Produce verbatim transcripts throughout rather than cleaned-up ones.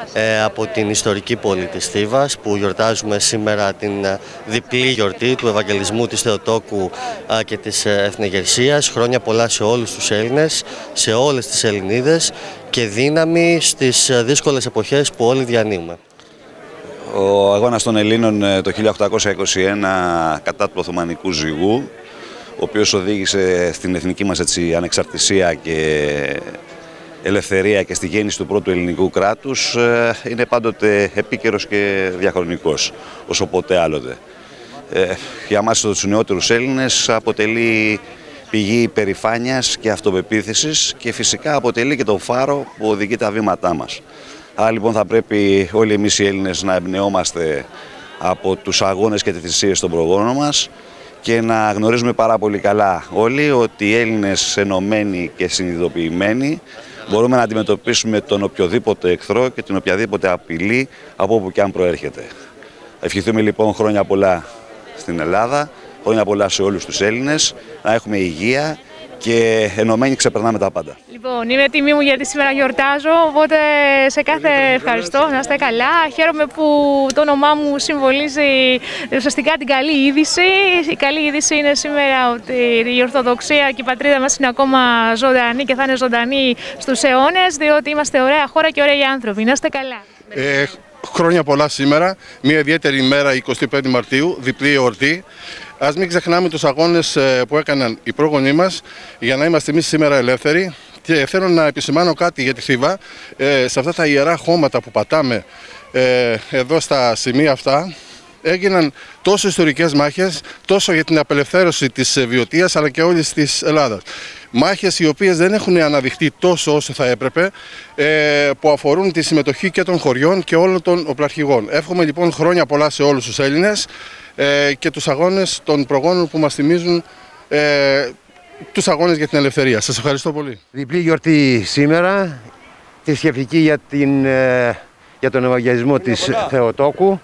ε, από την ιστορική πόλη της Θήβας, που γιορτάζουμε σήμερα την ε, διπλή γιορτή του Ευαγγελισμού της Θεοτόκου ε, και της ε, Εθνεγερσίας. Χρόνια πολλά σε όλους τους Έλληνες, σε όλες τις Ελληνίδες και δύναμη στις ε, δύσκολες εποχές που όλοι διανύουμε. Ο αγώνας των Ελλήνων το χίλια οκτακόσια είκοσι ένα κατά του Οθωμανικού ζυγού, ο οποίος οδήγησε στην εθνική μας έτσι, ανεξαρτησία και ελευθερία και στη γέννηση του πρώτου ελληνικού κράτους, είναι πάντοτε επίκαιρος και διαχρονικός, όσο ποτέ άλλοτε. Ε, για μας τους νεότερους Έλληνες αποτελεί πηγή υπερηφάνειας και αυτοπεποίθησης και φυσικά αποτελεί και τον φάρο που οδηγεί τα βήματά μας. Άρα λοιπόν θα πρέπει όλοι εμείς οι Έλληνες να εμπνεόμαστε από τους αγώνες και τις θυσίες των προγόνων μας και να γνωρίζουμε πάρα πολύ καλά όλοι ότι οι Έλληνες ενωμένοι και συνειδητοποιημένοι μπορούμε να αντιμετωπίσουμε τον οποιοδήποτε εχθρό και την οποιαδήποτε απειλή από όπου και αν προέρχεται. Ευχηθούμε λοιπόν χρόνια πολλά στην Ελλάδα, χρόνια πολλά σε όλους τους Έλληνες, να έχουμε υγεία και ενωμένοι ξεπερνάμε τα πάντα. Λοιπόν, είναι τιμή μου γιατί σήμερα γιορτάζω, οπότε σε κάθε ευχαριστώ, να είστε καλά. Χαίρομαι που το όνομά μου συμβολίζει ουσιαστικά την καλή είδηση. Η καλή είδηση είναι σήμερα ότι η Ορθοδοξία και η πατρίδα μας είναι ακόμα ζωντανή και θα είναι ζωντανή στους αιώνες, διότι είμαστε ωραία χώρα και ωραίοι άνθρωποι. Να είστε καλά. Ε, χρόνια πολλά σήμερα, μια ιδιαίτερη ημέρα, εικοστή πέμπτη Μαρτίου, διπλή εορτή. Ας μην ξεχνάμε τους αγώνες που έκαναν οι πρόγονοί μας για να είμαστε εμείς σήμερα ελεύθεροι. Και θέλω να επισημάνω κάτι για τη Θήβα. Ε, σε αυτά τα ιερά χώματα που πατάμε ε, εδώ στα σημεία αυτά, έγιναν τόσο ιστορικές μάχες, τόσο για την απελευθέρωση της Βιωτίας αλλά και όλης της Ελλάδας. Μάχες οι οποίες δεν έχουν αναδειχθεί τόσο όσο θα έπρεπε, ε, που αφορούν τη συμμετοχή και των χωριών και όλων των οπλαρχηγών. Εύχομαι λοιπόν χρόνια πολλά σε όλους τους Έλληνες ε, και τους αγώνες των προγόνων που μας θυμίζουν ε, τους αγώνες για την ελευθερία. Σας ευχαριστώ πολύ. Διπλή γιορτή σήμερα, θρησκευτική για, την, ε, για τον Ευαγγελισμό της Θεοτόκου,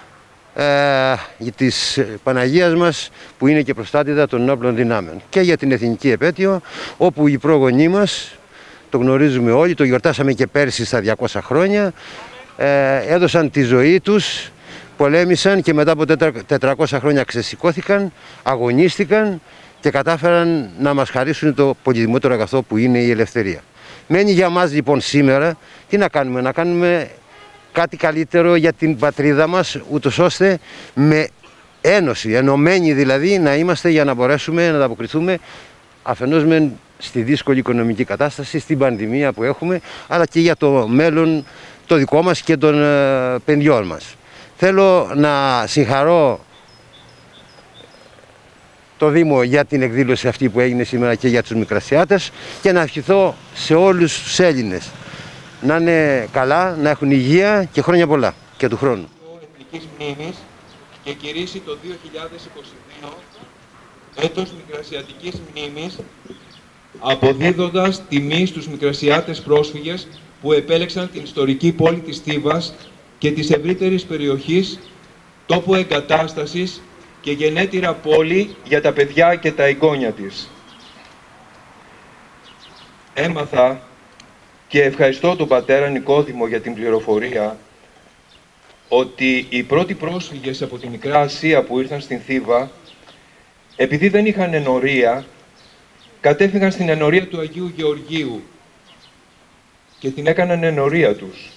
ε, της Παναγίας μας που είναι και προστάτηδα των όπλων δυνάμεων, και για την εθνική επέτειο όπου οι πρόγονοί μας, το γνωρίζουμε όλοι, το γιορτάσαμε και πέρσι στα διακόσια χρόνια, ε, έδωσαν τη ζωή τους, πολέμησαν και μετά από τετρακόσια χρόνια ξεσηκώθηκαν, αγωνίστηκαν και κατάφεραν να μας χαρίσουν το πολυτιμότερο αγαθό που είναι η ελευθερία. Μένει για μας λοιπόν σήμερα τι να κάνουμε, να κάνουμε κάτι καλύτερο για την πατρίδα μας, ούτως ώστε με ένωση, ενωμένοι δηλαδή, να είμαστε για να μπορέσουμε να ανταποκριθούμε αφενός με στη δύσκολη οικονομική κατάσταση, στην πανδημία που έχουμε, αλλά και για το μέλλον το δικό μας και των ε, παιδιών μας. Θέλω να συγχαρώ το Δήμο για την εκδήλωση αυτή που έγινε σήμερα και για τους Μικρασιάτες και να ευχηθώ σε όλους τους Έλληνες να είναι καλά, να έχουν υγεία και χρόνια πολλά και του χρόνου. Εθνικής Μνήμης και κηρύσσει το δύο χιλιάδες είκοσι δύο έτος Μικρασιατικής Μνήμης, αποδίδοντας τιμή στους Μικρασιάτες πρόσφυγες που επέλεξαν την ιστορική πόλη της Θήβας και της ευρύτερης περιοχής τόπο εγκατάστασης και γενέτειρα πόλη για τα παιδιά και τα εγγόνια της. Έμαθα και ευχαριστώ τον πατέρα Νικόδημο για την πληροφορία ότι οι πρώτοι πρόσφυγες από τη Μικρά Ασία που ήρθαν στην Θήβα, επειδή δεν είχαν ενορία, κατέφυγαν στην ενορία του Αγίου Γεωργίου και την έκαναν ενορία τους.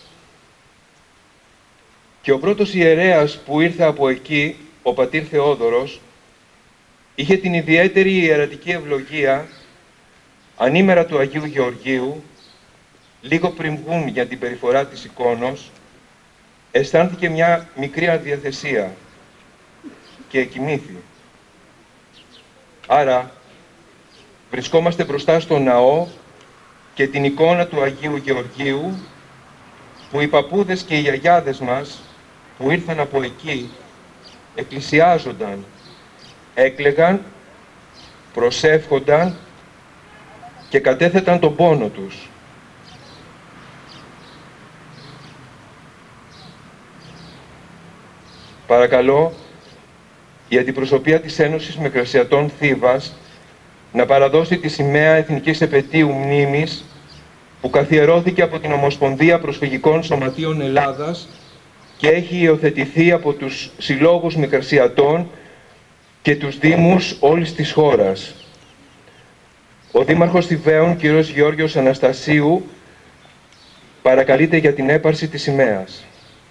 Και ο πρώτος ιερέας που ήρθε από εκεί, ο πατήρ Θεόδωρος, είχε την ιδιαίτερη ιερατική ευλογία, ανήμερα του Αγίου Γεωργίου, λίγο πριν βγουν για την περιφορά της εικόνος, αισθάνθηκε μια μικρή αδιαθεσία και εκοιμήθη. Άρα, βρισκόμαστε μπροστά στο ναό και την εικόνα του Αγίου Γεωργίου, που οι παππούδες και οι γιαγιάδες μας που ήρθαν από εκεί εκκλησιάζονταν, έκλαιγαν, προσεύχονταν και κατέθεταν τον πόνο τους. Παρακαλώ η αντιπροσωπεία της Ένωσης Μικρασιατών Θήβας να παραδώσει τη σημαία Εθνικής Επετείου Μνήμης που καθιερώθηκε από την Ομοσπονδία Προσφυγικών Σωματείων Ελλάδας και έχει υιοθετηθεί από τους συλλόγους μικρασιατών και τους δήμους όλης της χώρας. Ο Δήμαρχος Θηβαίων, κ. Γεώργιος Αναστασίου, παρακαλείται για την έπαρση της σημαίας.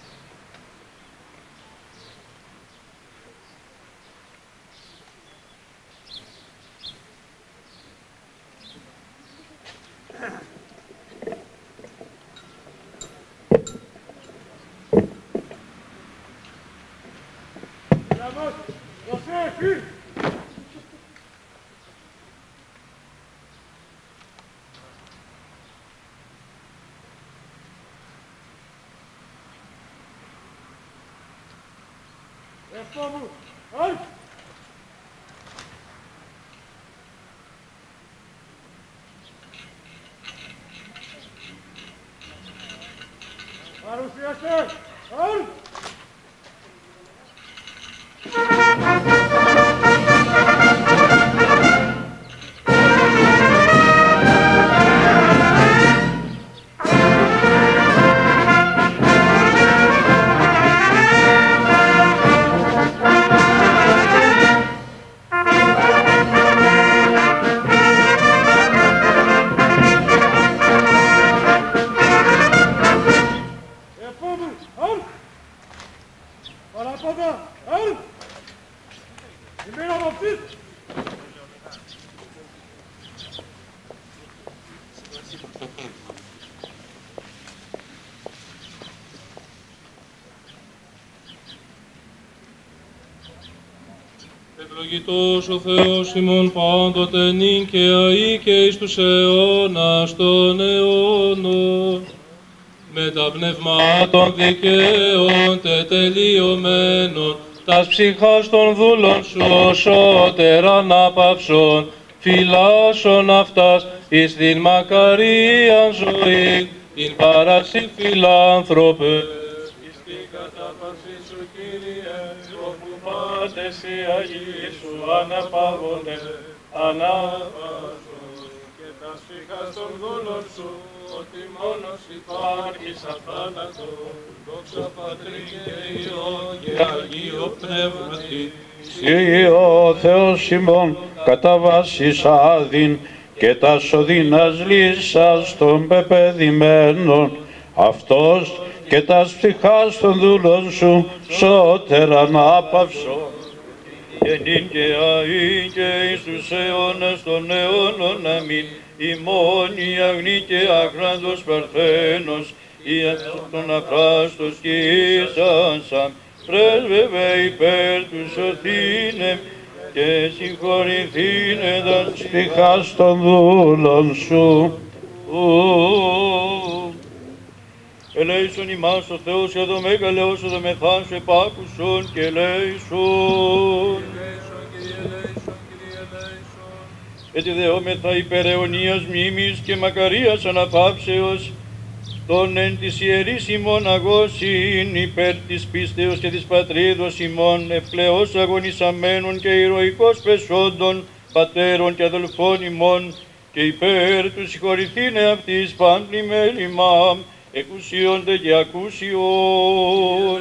Ευλογητός ο Θεός ημών πάντοτε νυν και αεί και εις τους αιώνας των αιώνων. Με τα πνευμάτων δικαίων τετελειωμένων, τας ψυχάς των δούλων σου σώτερα ανάπαυσον, φυλάσσον αυτάς εις την μακαρίαν ζωή, την παράσι φιλάνθρωπε. Εις την κατάπαυση σου, Κύριε, όπου πάτες οι Αγίοι σου αναπαύονται, ανάπαυσον και τας ψυχάς των δούλων σου, ότι μόνος υπάρχεις αθάνατο, δόξα Πατρί και Υιό και Αγίο Πνεύματι. Συ ο Θεός ημών κατά βάσης άδειν και τα σωδίνας λύσας των πεπαιδημένων, αυτός και τας ψυχάς των δούλων σου σώτερα ανάπαυσον. Και νυν και αεί και εις τους αιώνας των αιώνων αμήν. ημών η αγνή και άχραντος παρθένος, η των αφράστος και ίσασαν, πρέσβευε υπέρ του σωθήνε και συγχωρηθήνε τα ψυχάς των δούλων σου. Ελέησον ημάς ο Θεός και το μεγαλέως ο δομεθάς σου επάκουσον και ελέησον. Έτσι δεόμεθα υπέρ αιωνίας μνήμης και μακαρίας αναπαύσεως των εν της ιερής ημών αγώσιν υπέρ της πίστεως και της πατρίδος ημών ευπλεώς αγωνισαμένων και ηρωικός πεσόντων πατέρων και αδελφών ημών και υπέρ του συγχωρηθήνε αυτής πάντλη μέλημα εκουσίονται και ακούσιον.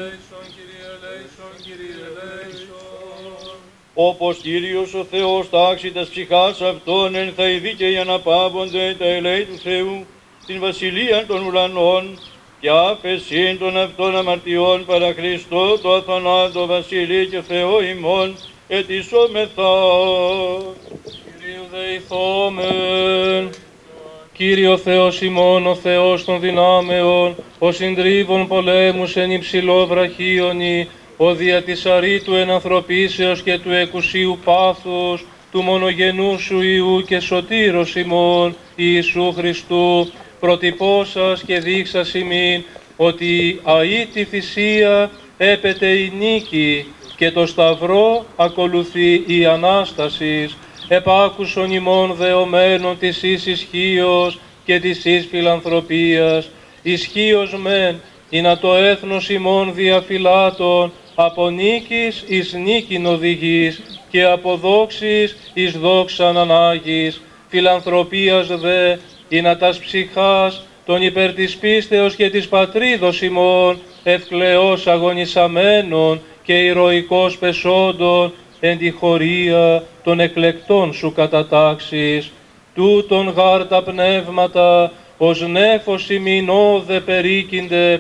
Όπως Κύριος ο Θεός τάξει τας ψυχάς αυτών εν θα οι δίκαιοι αναπαύονται τα ελέη του Θεού στην βασιλεία των ουρανών και άφεσιν των αυτών αμαρτιών παρά Χριστό το αθανάτο βασιλεί και Θεό ημών ετισόμεθα. Κυρίου δεηθόμεν. Κύριο Θεός ημών, ο Θεός των δυνάμεων, ο συντρίβων πολέμους εν υψηλό βραχίονι, ο δια της αρήτου ενανθρωπίσεως και του εκουσίου πάθους, του μονογενού σου Υιού και σωτήρος ημών, Ιησού Χριστού, προτυπώσας και δείξας ημίν, ότι αεί τη θυσία έπεται η νίκη και το σταυρό ακολουθεί η Ανάστασης. Επάκουσον ημών δεωμένων της εις ισχύος και της εις φιλανθρωπίας, ισχύος μεν, εινά το έθνος ημών διαφυλάτων, από νίκης εις νίκην οδηγείς και από δόξης εις δόξαν ανάγεις, φιλανθρωπίας δε ίνατας ψυχάς, τον υπέρ της πίστεως και της πατρίδος ημών, ευκλαιός αγωνισαμένων και ηρωικός πεσόντων, εν τη χωρία των εκλεκτών σου κατατάξεις. Τούτον γάρ τα πνεύματα, ως νέφος ημινόδε περίκυνται,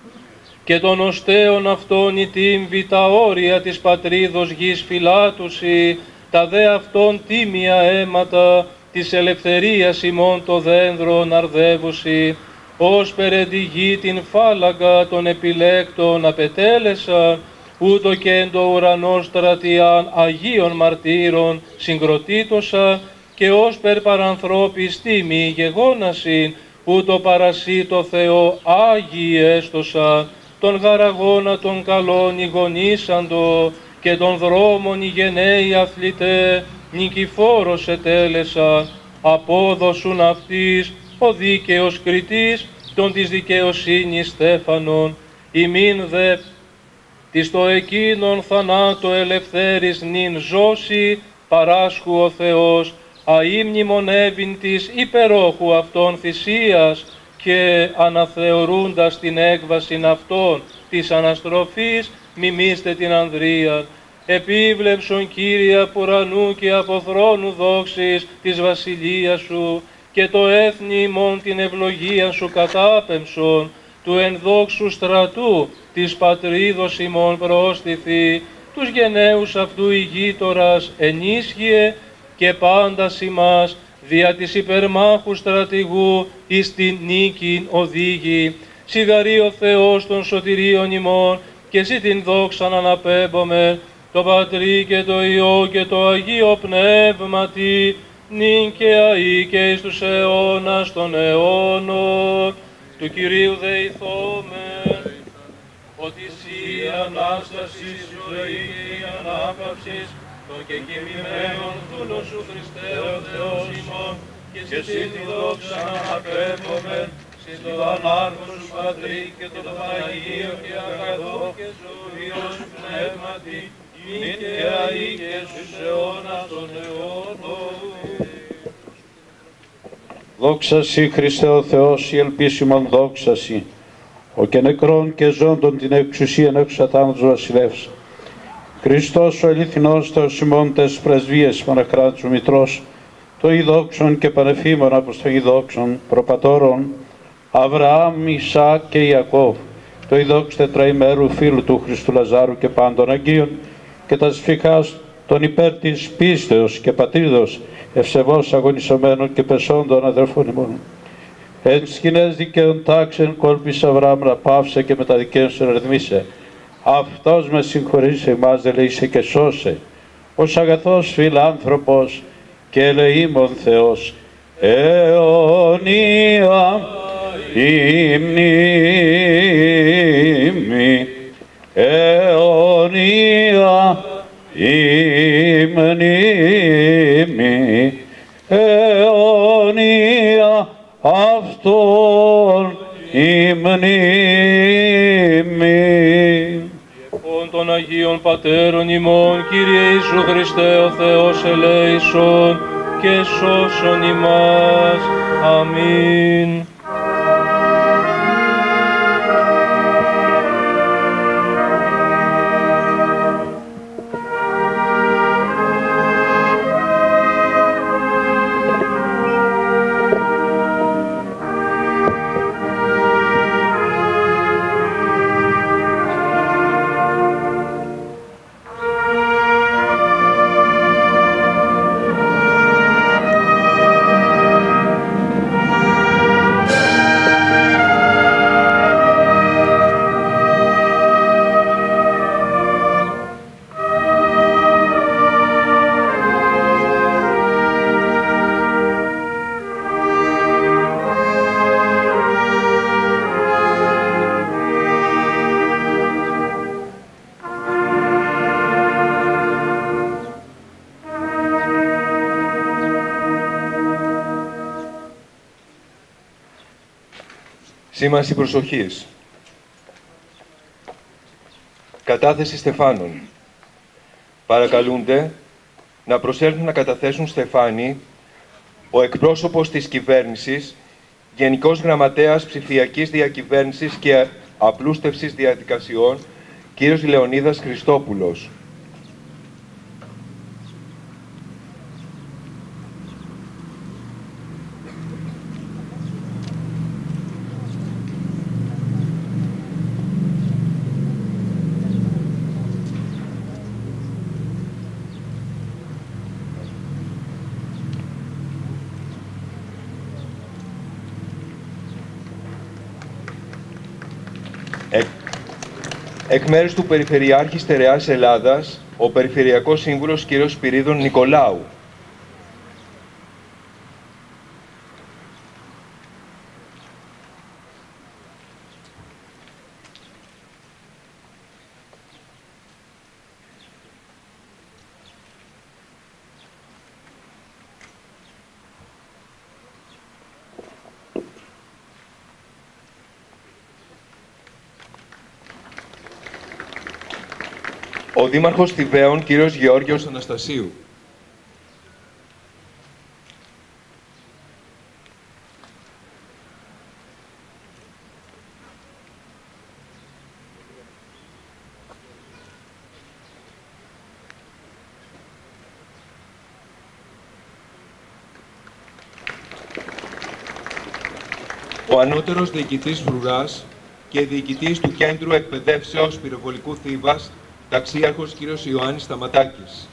και των οστέων αυτών η τύμβη τα όρια της πατρίδος γης φυλάτουσι, τα δε αυτών τίμια αίματα της ελευθερίας ημών το δένδρον αρδεύουσι, ως περ' τη γη την φάλαγγα των επιλέκτων απετέλεσαν, ούτω και εν το ουρανό στρατιάν Αγίων μαρτύρων συγκροτήτωσα, και ως περ παρανθρώπης τίμη γεγόνασιν, ούτω παρασύ το Θεό Άγιοι έστωσα, τον γαραγώνα των καλών ηγονίσαντο, και των δρόμων οι γενναίοι αθλητέ, νικηφόρος ετέλεσαν, απόδοσουν αυτής ο δίκαιος κριτής, των της δικαιοσύνης στέφανον, ημίν δε της το εκείνον θανάτο ελευθέρης νυν ζώση, παράσχου ο Θεός, αΐ μνημονεύειν της υπερόχου αυτών θυσίας, και αναθεωρούντας την έκβασιν αυτών της αναστροφής, μιμήστε την ανδρείαν. Επίβλεψον Κύριε από ουρανού και από θρόνου δόξης της βασιλείας σου, και το έθνη ημών την ευλογία σου κατάπεμψον, του ενδόξου στρατού της πατρίδος ημών προώστηθη, τους γενναίους αυτού ηγείτορας ενίσχυε, και πάντας ημάς δια της υπερμάχου στρατηγού εις την νίκην οδήγη. Σιγαρεί ο Θεός των σωτηρίων ημών, και εσύ την δόξαν αναπέμπομε, το Πατρί και το Υιό και το Αγίο Πνεύματι, νυν και αεί και εις τους αιώνας των αιώνων. Του Κυρίου δεηθόμεν, ότι εσύ Ανάσταση ζωή και ανάπαυσης, των και κοιμημένων δούλων σου Χριστέ ο Θεός ημών, και εσύ τη δόξα αναπέμπομεν, συν το ανάρχον σου Πατρί και το Αγίο και αγαθό και ζωήος σου Πνεύματι, νυν και αεί και στους αιώνας των αιώνων. Δόξα σοι Χριστέ ο Θεός, η ελπίσιμον δόξα σοι, ο και νεκρών και ζώντων την εξουσίαν έξω θάνατος βασιλεύς. Χριστός ο αληθινός Θεός ημών τες πρεσβείες παρακράτου Μητρός, το ειδόξον και πανεφήμων από το ειδόξον προπατώρων Αβραάμ, Ισαάκ και Ιακώβ, το ειδόξ τετραημέρου φίλου του Χριστού Λαζάρου και πάντων Αγίων, και τα σφιχάς των υπέρ της πίστεως και πατρίδος ευσεβώς αγωνισωμένων και πεσόντων αδερφών ημών. Εν σκηνές δικαίων τάξεων κόλπης Αβραάμ να πάυσε και με τα δικαίων σου ερδμήσε. Αυτός με συγχωρήσε ημάς ελεήσε και σώσε, ως αγαθός φιλάνθρωπος και ελεήμων Θεός, αιωνία η μνήμη, αιωνία η μνήμη, αιωνία αυτόν η μνήμη. Των Αγίων Πατέρων ημών, Κύριε Ιησού Χριστέ ο Θεός ελέησον και σώσον ημάς. Αμήν. Σήμανση προσοχής. Κατάθεση στεφάνων. Παρακαλούνται να προσέλθουν να καταθέσουν στεφάνι ο εκπρόσωπος της κυβέρνησης, Γενικός Γραμματέας Ψηφιακής Διακυβέρνησης και Απλούστευσης Διαδικασιών, κύριος Λεωνίδας Χριστόπουλος. Εκ, εκ μέρους του Περιφερειάρχη Στερεάς Ελλάδας, ο Περιφερειακός Σύμβουλος κ. Σπυρίδων Νικολάου. Ο Δήμαρχος Θηβαίων, κύριος Γεώργιος Αναστασίου. Ο ανώτερος διοικητής Φρουράς και διοικητής του Κέντρου Εκπαιδεύσεως Πυροβολικού Θήβας, ταξίαρχος κ. Ιωάννης Σταματάκης.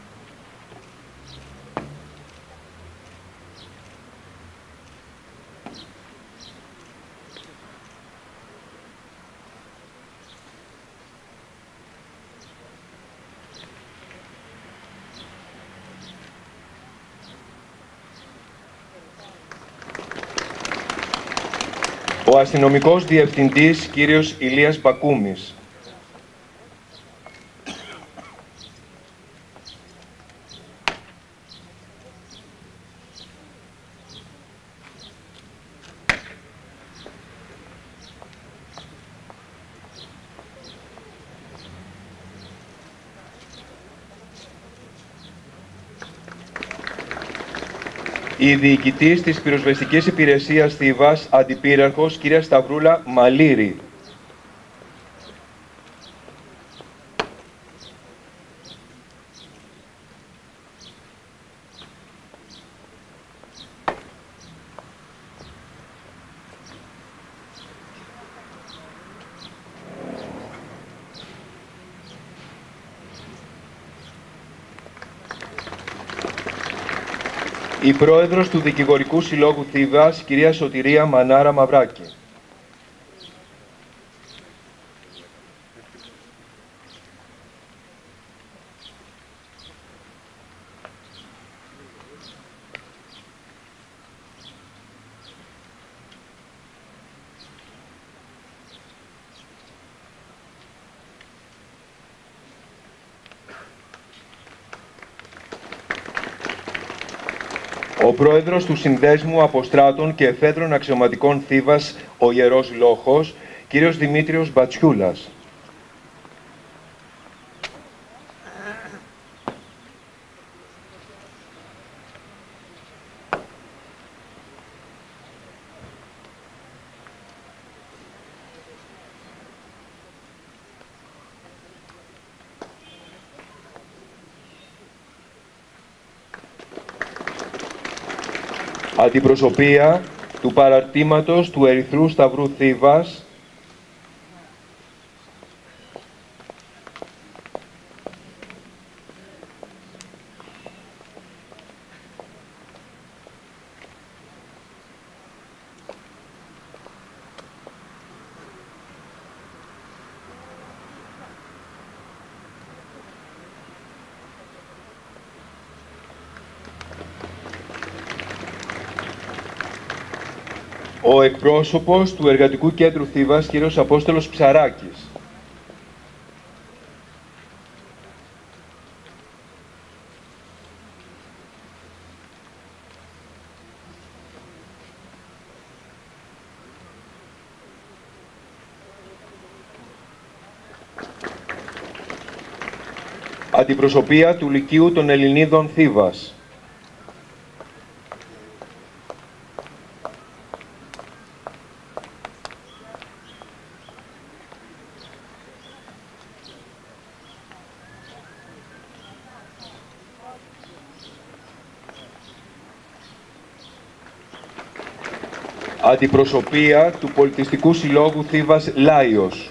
Ο αστυνομικός διευθυντής κ. Ηλίας Μπακούμης. Η διοικητής της Πυροσβεστικής Υπηρεσίας Θήβας, Αντιπύραρχος, κυρία Σταυρούλα Μαλήρη. Η πρόεδρος του Δικηγορικού Συλλόγου Θήβας, κυρία Σωτηρία Μανάρα Μαυράκη. Ο πρόεδρος του Συνδέσμου Αποστράτων και Εφέδρων Αξιωματικών Θήβας, ο Ιερός Λόχος, κύριος Δημήτριος Μπατσιούλας. Αντιπροσωπεία του παραρτήματος του Ερυθρού Σταυρού Θήβας, ο εκπρόσωπος του Εργατικού Κέντρου Θήβας, κύριος Απόστολος Ψαράκης. Αντιπροσωπεία του Λυκείου των Ελληνίδων Θήβας. Αντιπροσωπεία του Πολιτιστικού Συλλόγου Θήβας Λάιος.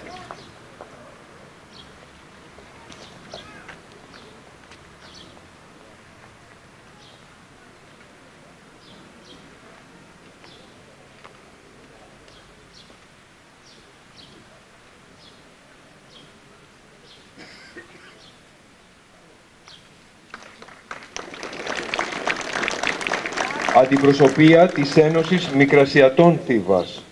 Αντιπροσωπεία της Ένωσης Μικρασιατών Θήβας.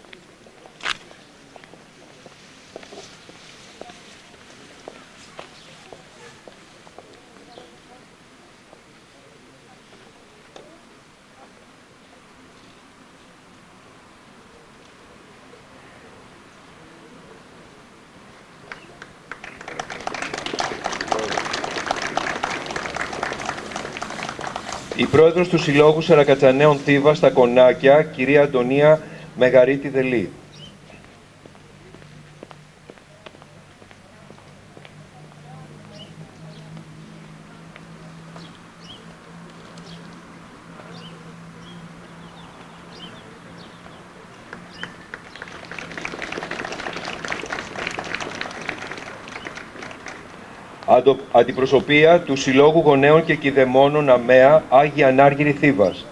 Η πρόεδρος του Συλλόγου Σαρακατσανέων Θήβας στα Κονάκια, κυρία Αντωνία Μεγαρίτη Δελή. Αντιπροσωπεία του Συλλόγου Γονέων και Κηδεμόνων ΑΜΕΑ Άγια Ανάργυρη Θήβας.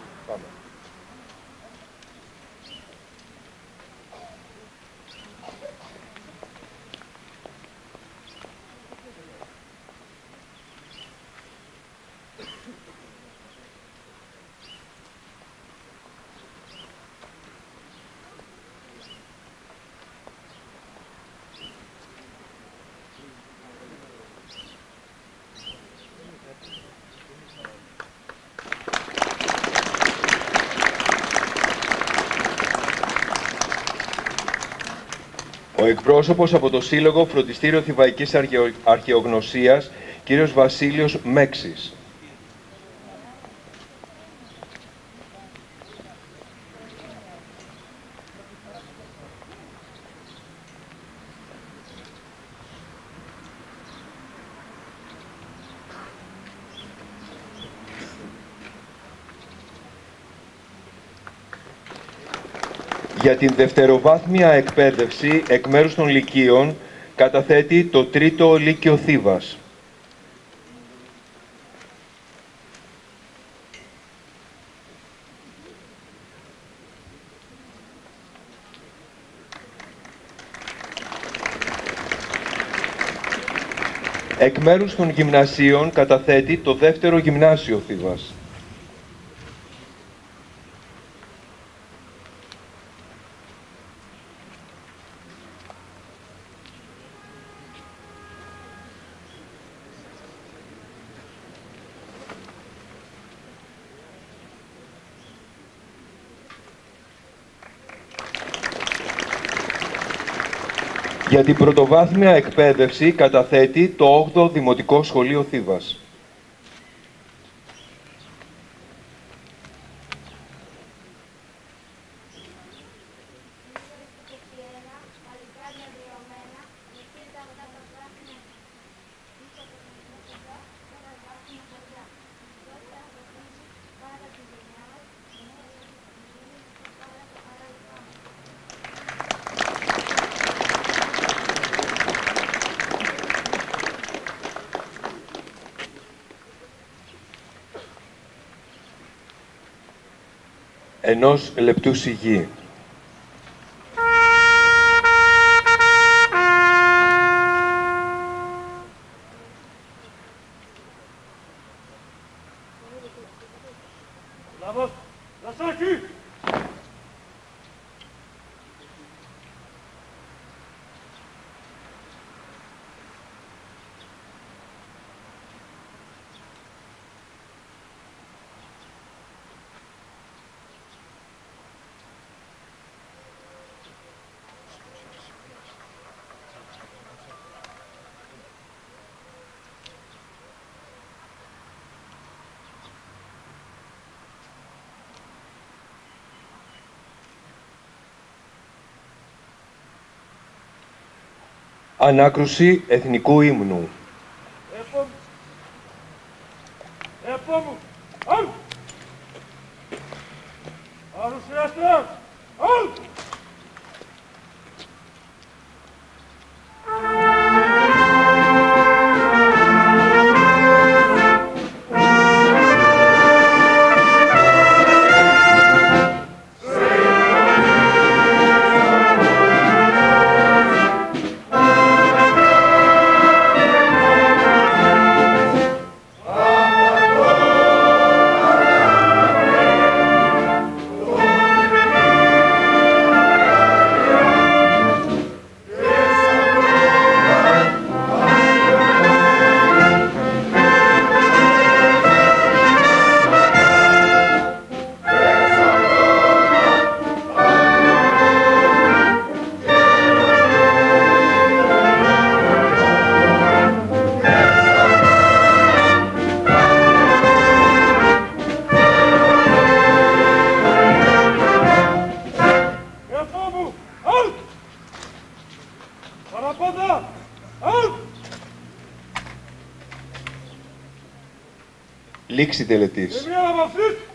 Ο εκπρόσωπος από το Σύλλογο Φροντιστήριο Θηβαϊκής Αρχαιογνωσίας, κύριος Βασίλειος Μέξης. Για την δευτεροβάθμια εκπαίδευση εκ μέρους των Λυκείων καταθέτει το Τρίτο Λύκειο Θήβας. Εκ μέρους των Γυμνασίων καταθέτει το Δεύτερο Γυμνάσιο Θήβας. Για την πρωτοβάθμια εκπαίδευση καταθέτει το όγδοο Δημοτικό Σχολείο Θήβας. Ενός λεπτού σιγή. Ανάκρουση Εθνικού Ύμνου. Παρουσιαστές, Λήξη τελετής.